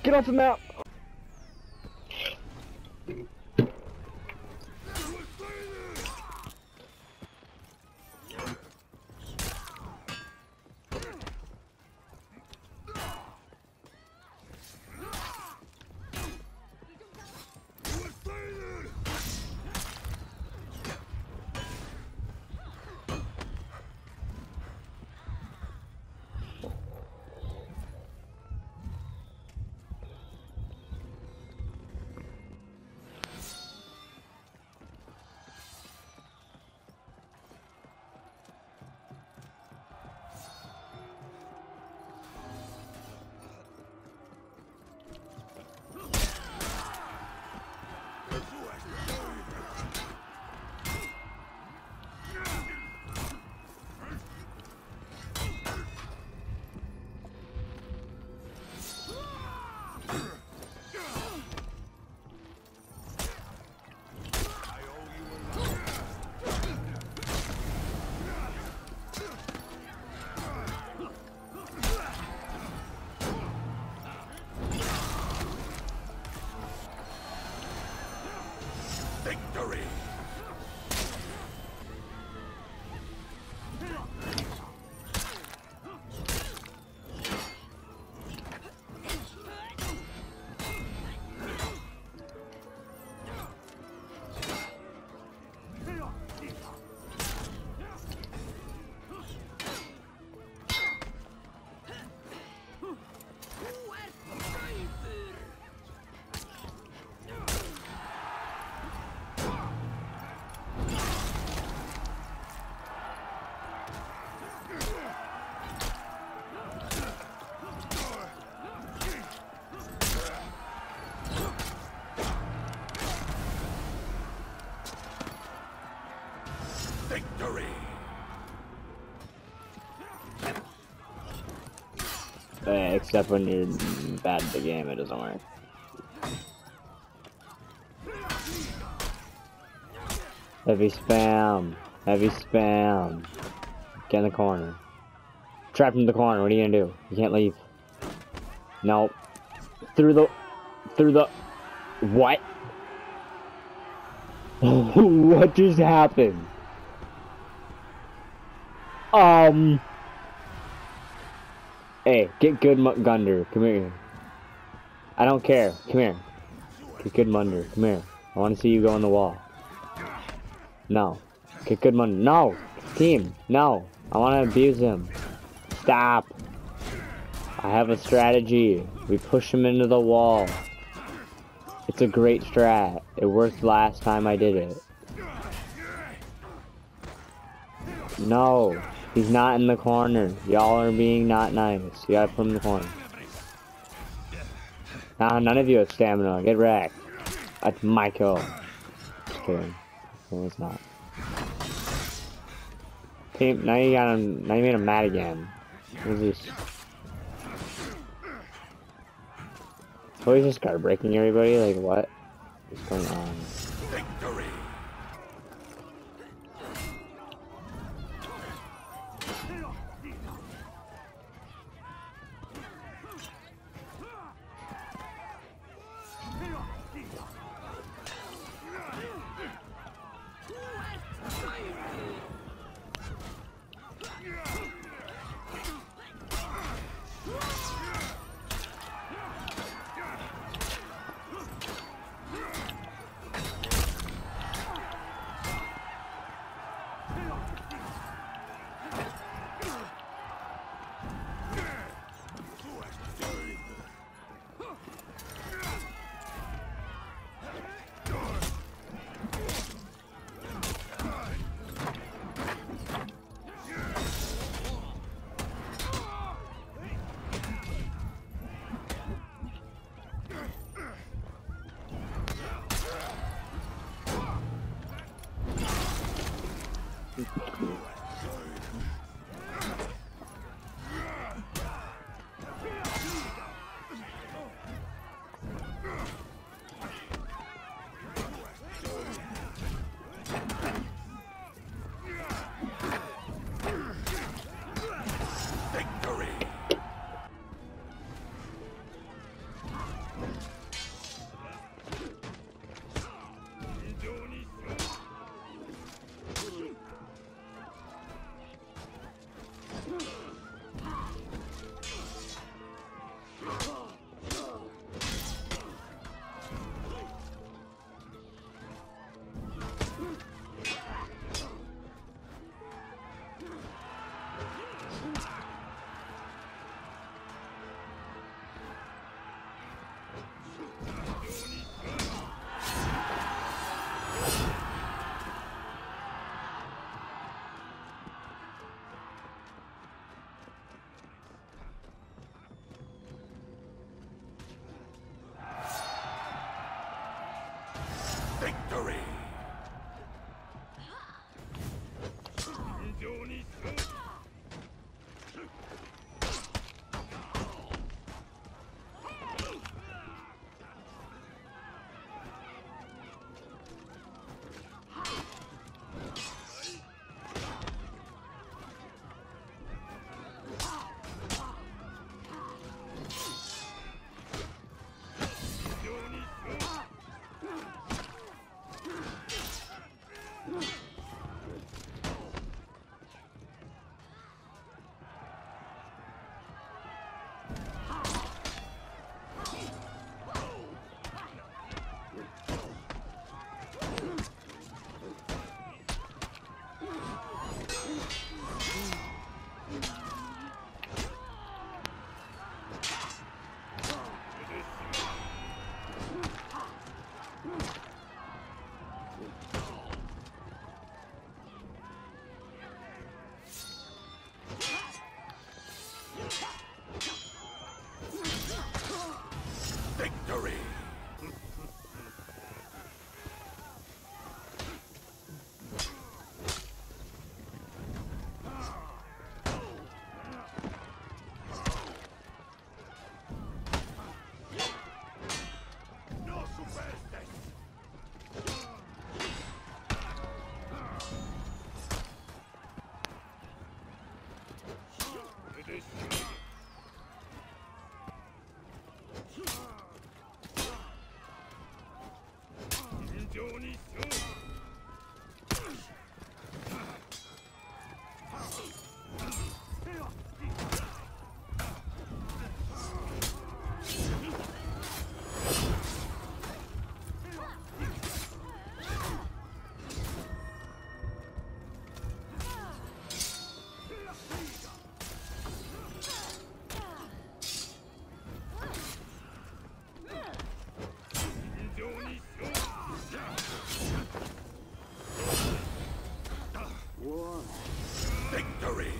Get off the map! Victory! Victory! Except when you're bad at the game, it doesn't work. Heavy spam! Heavy spam! Get in the corner. Trapped in the corner, what are you gonna do? You can't leave. Nope. Through the... What? What just happened? Hey, get good Gunder. Come here. I don't care. Come here. Get good Munder. Come here. I want to see you go on the wall. No. Get good Munder. No! Team! No! I want to abuse him. Stop! I have a strategy. We push him into the wall. It's a great strat. It worked last time I did it. No! He's not in the corner. Y'all are being not nice. You gotta put him in the corner. Nah, none of you have stamina. Get wrecked. That's my kill. Just kidding. No, it's not. Team, now you got him. Now you made him mad again. What is this? Oh, he's just guard breaking everybody? Like, what? What's going on? Victory! Victory! Victory! No superstes! Victory!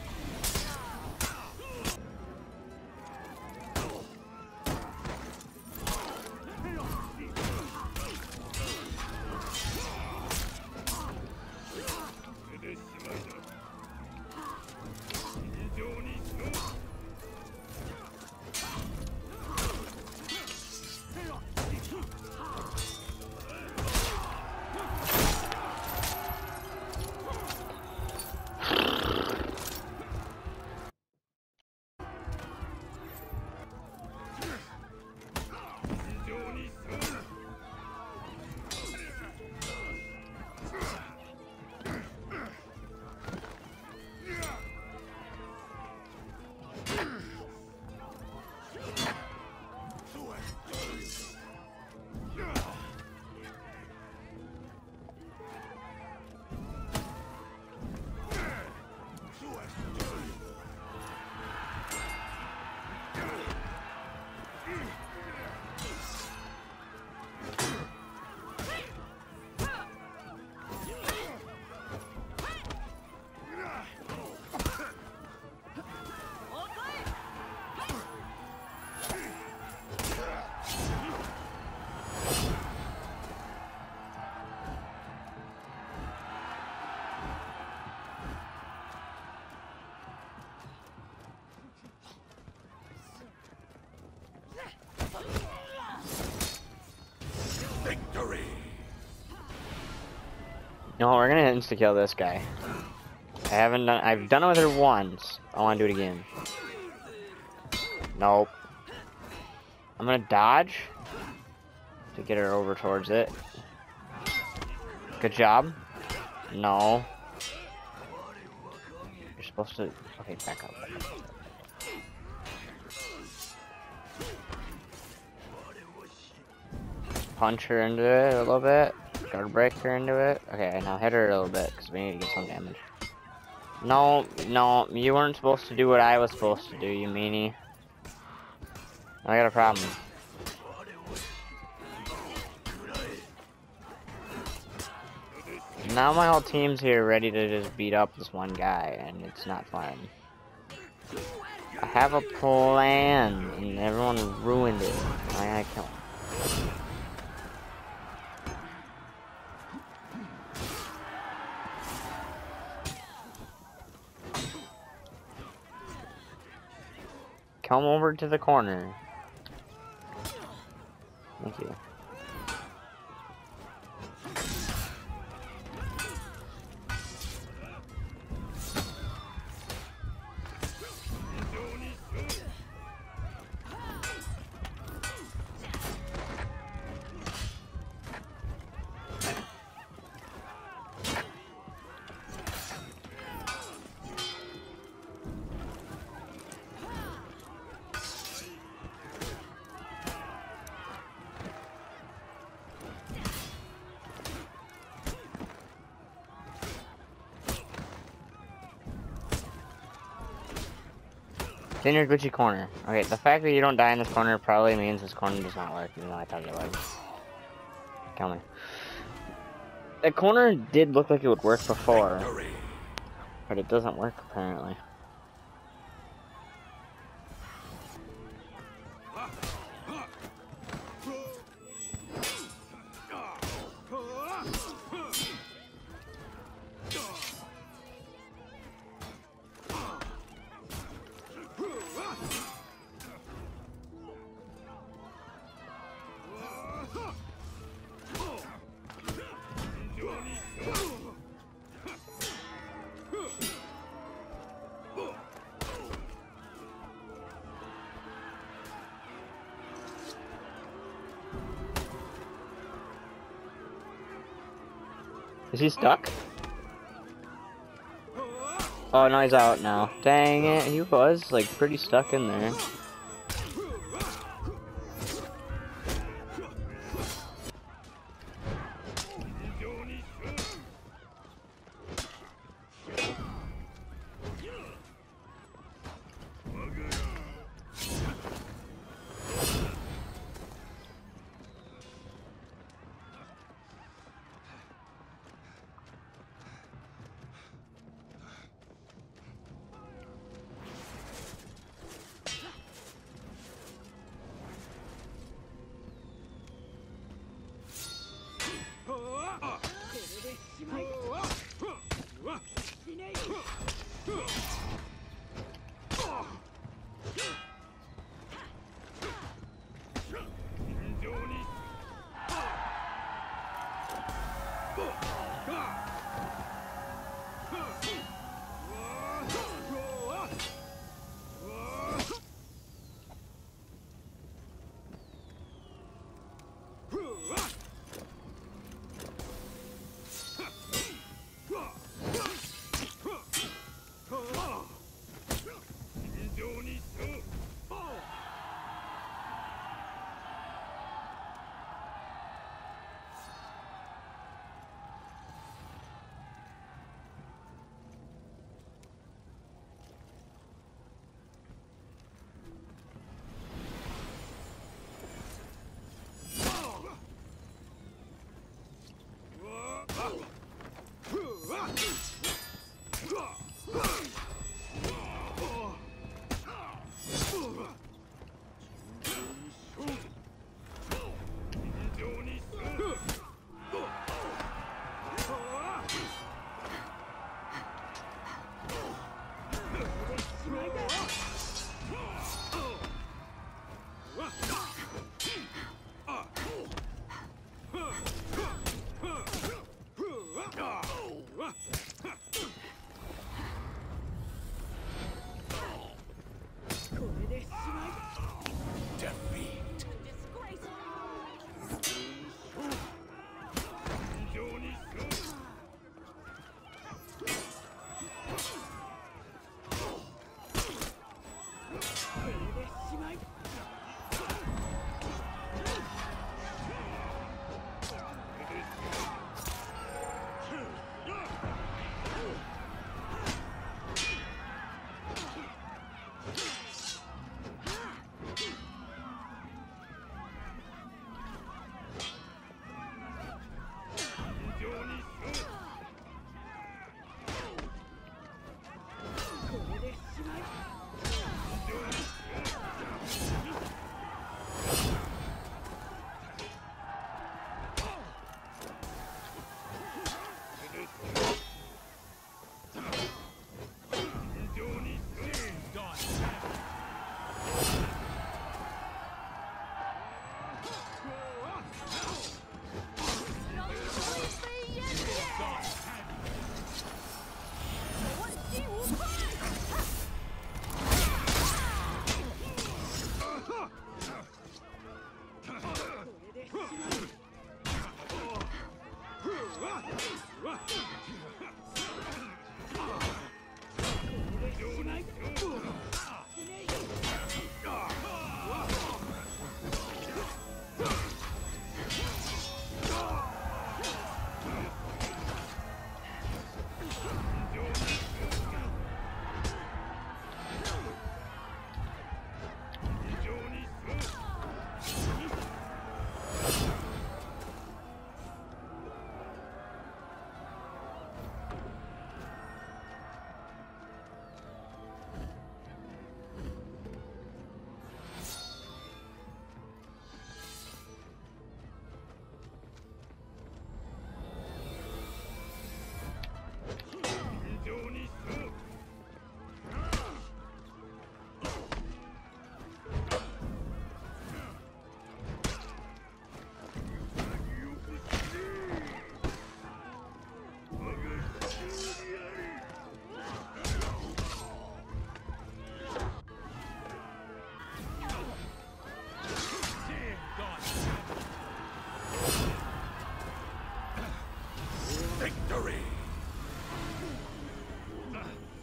Victory! No, we're gonna insta kill this guy. I've done it with her once. I wanna do it again. Nope. I'm gonna dodge to get her over towards it. Good job. No. You're supposed to... Okay, back up. Punch her into it a little bit. Guard break her into it. Okay, now hit her a little bit, because we need to get some damage. No, no, you weren't supposed to do what I was supposed to do, you meanie. I got a problem. Now my whole team's here ready to just beat up this one guy, and it's not fun. I have a plan, and everyone ruined it. I gotta kill him. Come over to the corner. Thank you. It's in your Gucci corner. Okay, the fact that you don't die in this corner probably means this corner does not work, even though I thought it would. Kill me. That corner did look like it would work before, but it doesn't work apparently. Is he stuck? Oh, no, he's out now. Dang it, he was, like, pretty stuck in there.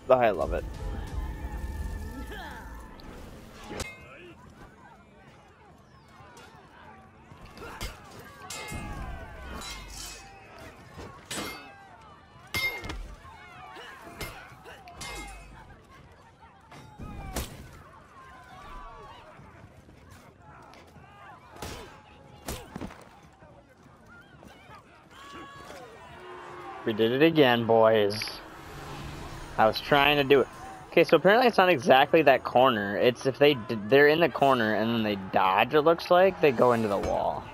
I love it. We did it again, boys. I was trying to do it. Okay, so apparently it's not exactly that corner. It's if they're in the corner and then they dodge, it looks like, they go into the wall.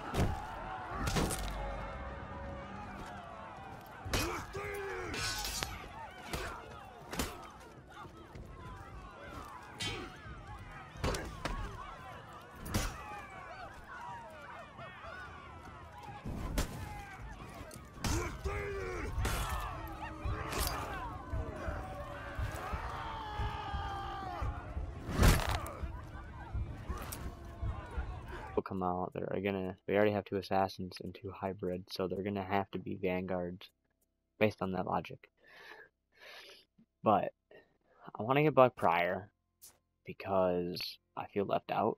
Come out, they already have 2 assassins and 2 hybrids, so they're gonna have to be vanguards based on that logic. But I want to get Buck Pryor because I feel left out.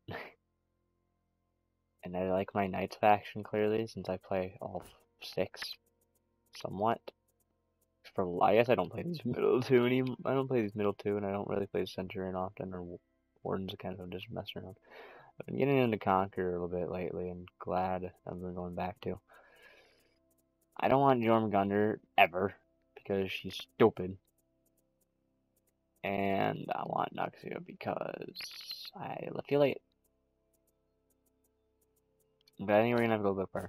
And I like my Knights faction clearly since I play all 6 somewhat. I guess I don't play these middle 2 anymore. I don't play these middle 2 and I don't really play Centurion often, or Warden's kind of just messing around. I've been getting into Conquer a little bit lately, and glad I've been going back to. I don't want Jormungandr ever, because she's stupid. And I want Nuxia because I feel like... But I think we're gonna have to go Buckfire.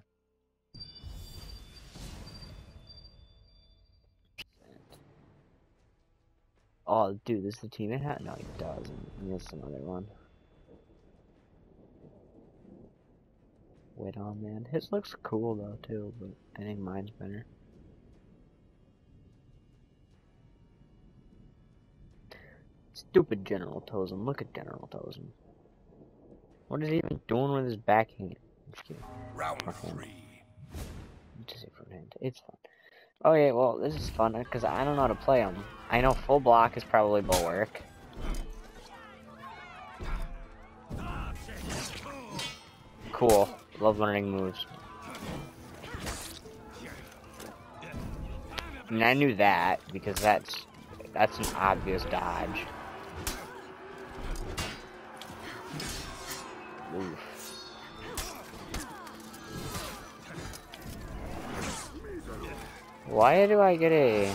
Oh, dude, this is the team it had? No, he doesn't. He missed another one. Wait on, man. His looks cool though too, but I think mine's better. Stupid General Tozen. Look at General Tozen. What is he even doing with his backhand? Round 3. Just say front hand. It's fun. Okay, well, this is fun because I don't know how to play them. I know full block is probably Bulwark. Cool. Love learning moves. I mean, I knew that because that's an obvious dodge. Oof. Why do I get a...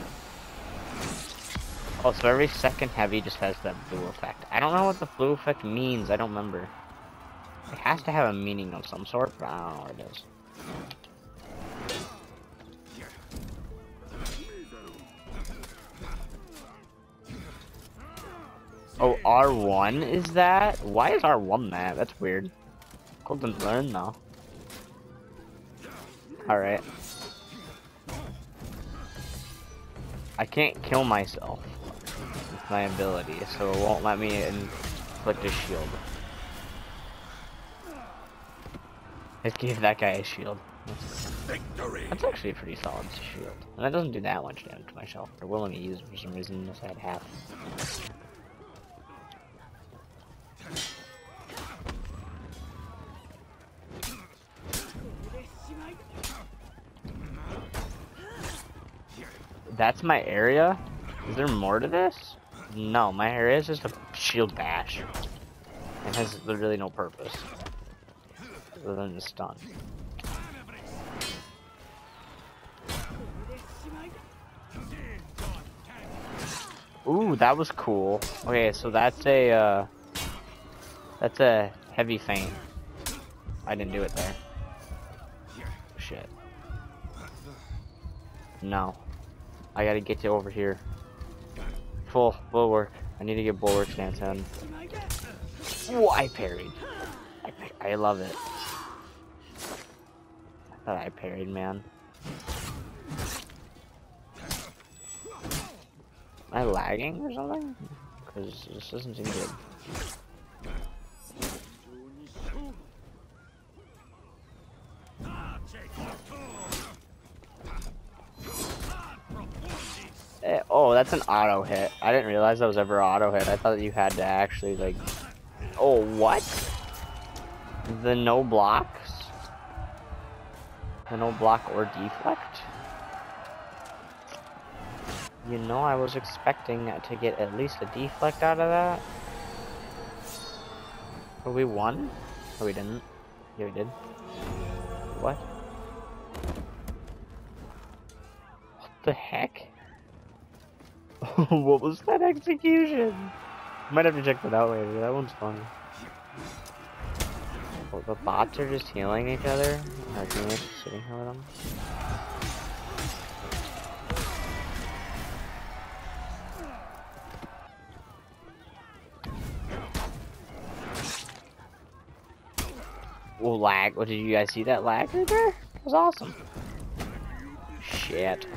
Oh, so every second heavy just has that blue effect. I don't know what the blue effect means. I don't remember. It has to have a meaning of some sort, but I don't know what it is. Oh, R1 is that? Why is R1 that? That's weird. Cool to learn though. Alright. I can't kill myself with my ability, so it won't let me inflict a shield. It gave that guy a shield. Victory. That's actually a pretty solid shield. And that doesn't do that much damage to myself. They're willing to use it for some reason unless I had half. That's my area? Is there more to this? No, my area is just a shield bash. It has literally no purpose. Other than the stun. Ooh, that was cool. Okay, so that's a heavy feint. I didn't do it there. Shit. No. I gotta get you over here. Full bulwark. I need to get bulwark stance in. Ooh, I parried. I love it. I thought I parried, man. Am I lagging or something? Because this doesn't seem good. Oh, that's an auto hit. I didn't realize that was ever auto hit. I thought you had to actually like. Oh, what? The no blocks? The no block or deflect? You know, I was expecting to get at least a deflect out of that. Oh, we won? Oh, we didn't. Yeah, we did. What? What the heck? What was that execution? Might have to check that out later. That one's funny. Well, the bots are just healing each other. Our teammates are sitting here with them. Oh, lag. What, did you guys see that lag right there? That was awesome. Shit.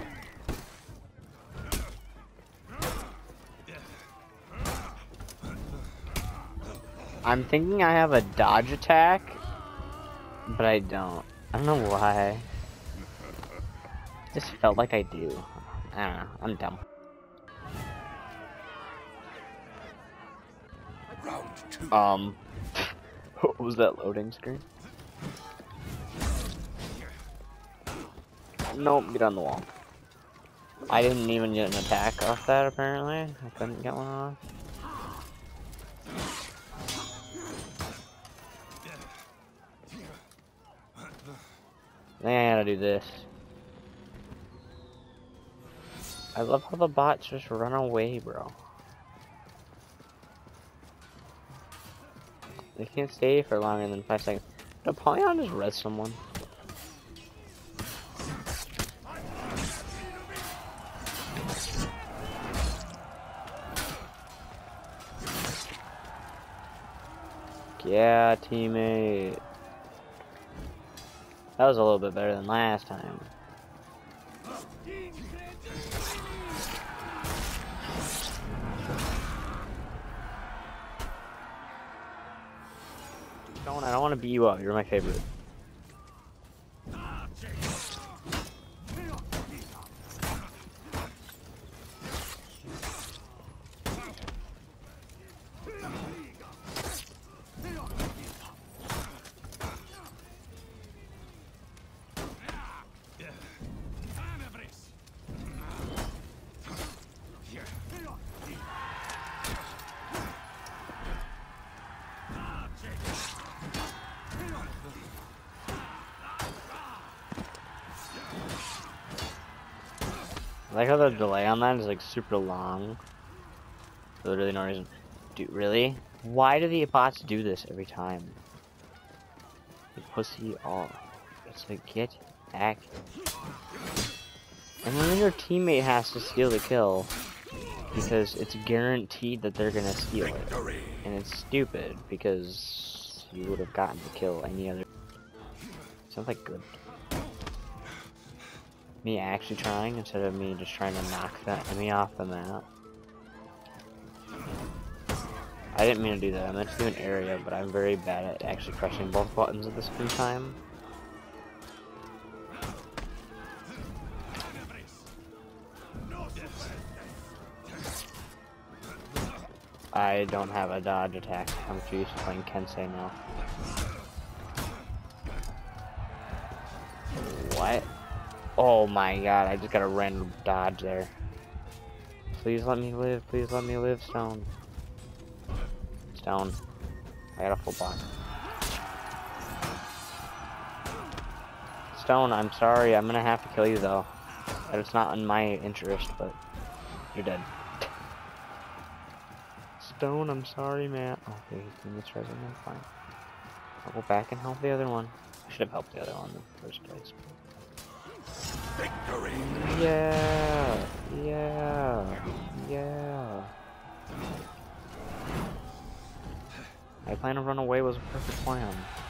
I'm thinking I have a dodge attack, but I don't. I don't know why. Just felt like I do. I don't know. I'm dumb. Round 2. What was that loading screen? Nope, get on the wall. I didn't even get an attack off that, apparently. I couldn't get one off. I think I gotta do this. I love how the bots just run away, bro. They can't stay for longer than 5 seconds. Did Apollyon just res someone? Yeah, teammate. That was a little bit better than last time. I don't want to beat you up. You're my favorite. I like how the delay on that is like super long. Literally no reason. Dude, really? Why do the bots do this every time? The pussy off. It's like, get back. And then your teammate has to steal the kill because it's guaranteed that they're gonna steal it. And it's stupid because you would have gotten the kill any other. Sounds like good. Me actually trying instead of me just trying to knock that enemy off the map. I didn't mean to do that. I meant to do an area, but I'm very bad at actually pressing both buttons at the same time. I don't have a dodge attack. I'm too used to playing Kensei now. What? Oh my god, I just got a random dodge there. Please let me live, please let me live, Stone. Stone. I got a full block. Stone, I'm sorry, I'm gonna have to kill you though. And it's not in my interest, but you're dead. Stone, I'm sorry, man. Oh, okay, he's resident, fine. I'll go back and help the other one. I should have helped the other one in the first place. Victory! Yeah! Yeah! Yeah! My plan to run away was a perfect plan.